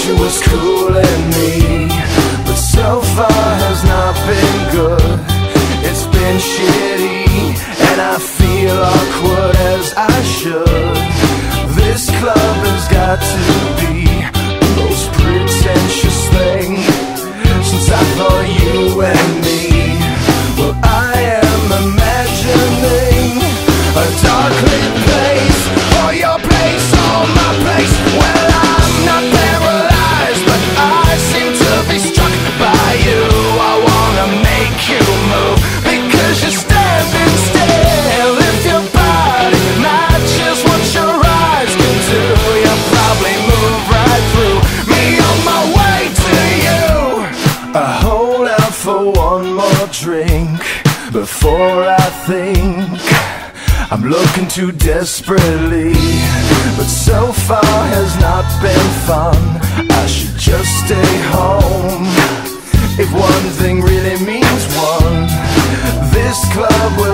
she was cooling me, but so far has not been good. It's been shitty, and I feel awkward as I should. This club has got to be the most pretentious thing since I thought you and me. Well, I am imagining a dark lit place, or your place, or my place. Well, I'm not paralyzed, but I seem to be struck by you. I wanna make you move, because you're standing still. If your body matches what your eyes can do, you'll probably move right through me on my way to you. I hold out for one more drink before I think I'm looking too desperately, but so far has not been fun. I should just stay home. If one thing really means one, this club will